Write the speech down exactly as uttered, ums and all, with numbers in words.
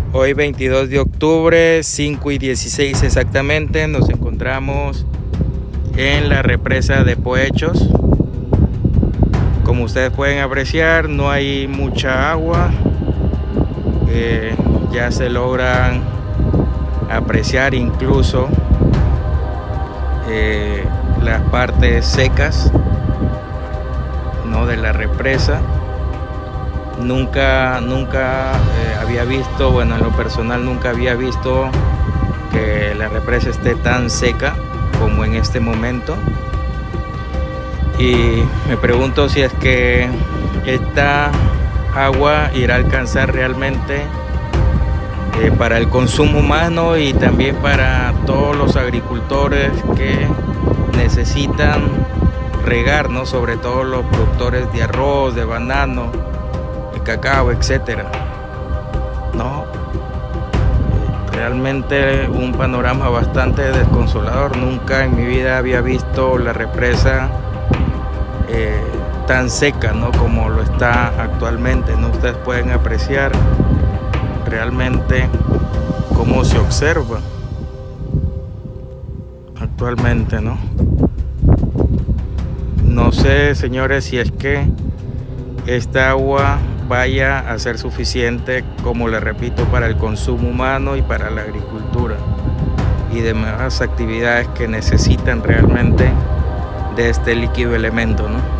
Hoy veintidós de octubre, cinco y dieciséis exactamente, nos encontramos en la represa de Poechos. Como ustedes pueden apreciar, no hay mucha agua. Eh, ya se logran apreciar incluso eh, las partes secas, ¿no?, de la represa. Nunca, nunca eh, había visto, bueno, en lo personal nunca había visto que la represa esté tan seca como en este momento. Y me pregunto si es que esta agua irá a alcanzar realmente eh, para el consumo humano y también para todos los agricultores que necesitan regar, ¿no?, sobre todo los productores de arroz, de banano, cacao, etcétera. No, realmente un panorama bastante desconsolador. Nunca en mi vida había visto la represa eh, tan seca, ¿no?, como lo está actualmente, ¿no? Ustedes pueden apreciar realmente cómo se observa actualmente, ¿no? No sé, señores, si es que esta agua vaya a ser suficiente, como les repito, para el consumo humano y para la agricultura y demás actividades que necesitan realmente de este líquido elemento, ¿no?